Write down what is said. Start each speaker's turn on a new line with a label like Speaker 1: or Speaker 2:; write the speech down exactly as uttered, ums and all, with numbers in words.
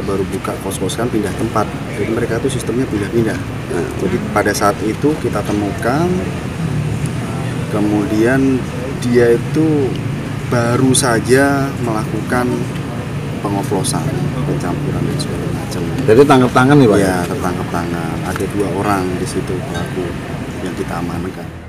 Speaker 1: baru buka kos-kosan pindah tempat, jadi mereka itu sistemnya pindah-pindah. Nah, jadi pada saat itu kita temukan, kemudian dia itu baru saja melakukan pengoplosan, pencampuran dan segala macam.
Speaker 2: Jadi tangkap tangan nih Pak?
Speaker 1: Ya, tertangkap tangan. Ada dua orang di situ pelaku yang kita amankan.